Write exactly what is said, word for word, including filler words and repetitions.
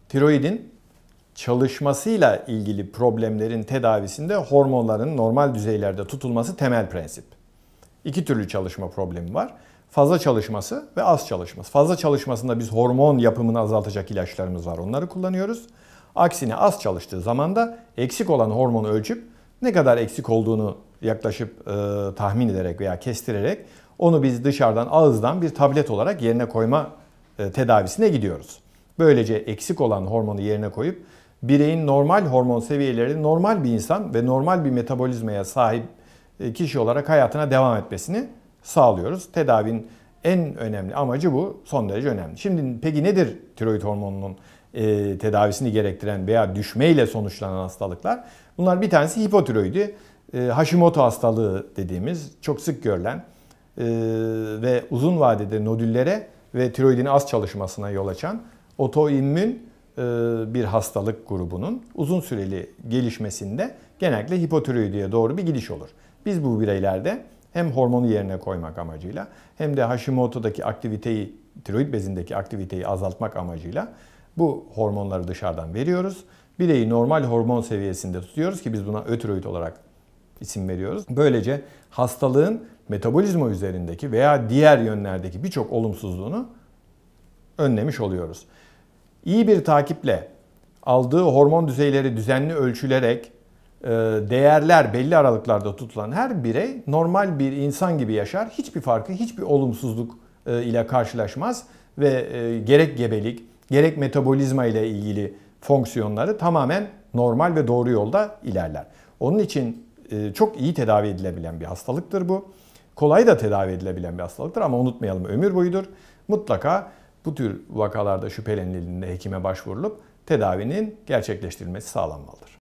Tiroidin çalışmasıyla ilgili problemlerin tedavisinde hormonların normal düzeylerde tutulması temel prensip. İki türlü çalışma problemi var. Fazla çalışması ve az çalışması. Fazla çalışmasında biz hormon yapımını azaltacak ilaçlarımız var. Onları kullanıyoruz. Aksine az çalıştığı zaman da eksik olan hormonu ölçüp ne kadar eksik olduğunu yaklaşıp e, tahmin ederek veya kestirerek onu biz dışarıdan ağızdan bir tablet olarak yerine koyma e, tedavisine gidiyoruz. Böylece eksik olan hormonu yerine koyup bireyin normal hormon seviyeleri normal bir insan ve normal bir metabolizmaya sahip kişi olarak hayatına devam etmesini sağlıyoruz. Tedavinin en önemli amacı bu. Son derece önemli. Şimdi peki nedir tiroid hormonunun e, tedavisini gerektiren veya düşmeyle sonuçlanan hastalıklar? Bunlar bir tanesi hipotiroidi. E, Hashimoto hastalığı dediğimiz çok sık görülen e, ve uzun vadede nodüllere ve tiroidin az çalışmasına yol açan otoimmün bir hastalık grubunun uzun süreli gelişmesinde genellikle hipotiroidiye doğru bir gidiş olur. Biz bu bireylerde hem hormonu yerine koymak amacıyla hem de Hashimoto'daki aktiviteyi, tiroid bezindeki aktiviteyi azaltmak amacıyla bu hormonları dışarıdan veriyoruz. Bireyi normal hormon seviyesinde tutuyoruz ki biz buna ötiroid olarak isim veriyoruz. Böylece hastalığın metabolizma üzerindeki veya diğer yönlerdeki birçok olumsuzluğunu önlemiş oluyoruz. İyi bir takiple aldığı hormon düzeyleri düzenli ölçülerek değerler belli aralıklarda tutulan her birey normal bir insan gibi yaşar. Hiçbir farkı, hiçbir olumsuzluk ile karşılaşmaz ve gerek gebelik, gerek metabolizma ile ilgili fonksiyonları tamamen normal ve doğru yolda ilerler. Onun için çok iyi tedavi edilebilen bir hastalıktır bu. Kolay da tedavi edilebilen bir hastalıktır ama unutmayalım ömür boyudur. Mutlaka bu tür vakalarda şüphelenildiğinde hekime başvurulup tedavinin gerçekleştirilmesi sağlanmalıdır.